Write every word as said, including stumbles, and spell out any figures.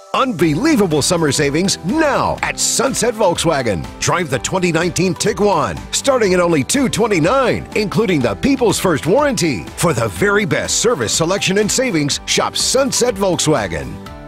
Unbelievable summer savings now at Sunset Volkswagen. Drive the twenty nineteen Tiguan, starting at only two hundred twenty-nine dollars, including the People's First Warranty. For the very best service, selection, and savings, shop Sunset Volkswagen.